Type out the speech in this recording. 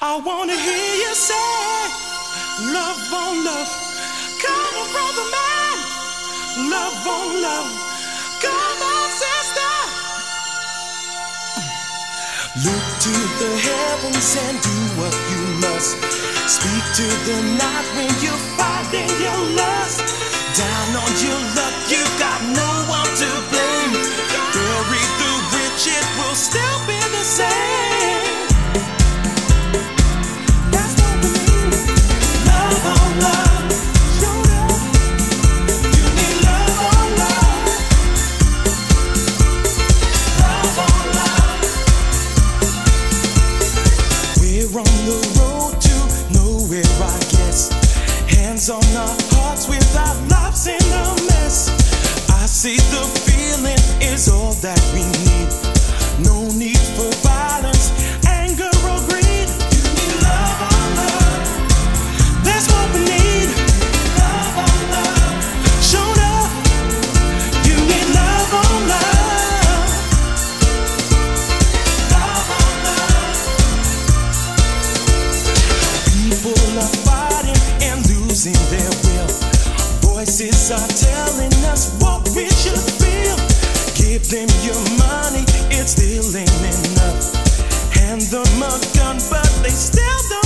I wanna hear you say, love on love. Come on, brother man, love on love. Come on, sister. Look to the heavens and do what you must. Speak to the night when you're fighting your lust. Down on your luck, you got no one to blame. Bury the rich, it will still be the same. That's what we need. Love on love. Show love. You need love on love. Love on love. We're on the road to nowhere, I guess. Hands on our hearts without lives in a mess. I see the feeling is all that we need. No need for violence, anger or greed. You need love on love. That's what we need. Love on love. Show love. You need love on love. Love on love. People are fighting and losing their will. Voices are telling us what we should feel. Give them your money, it still ain't enough. Hand them a gun, but they still don't.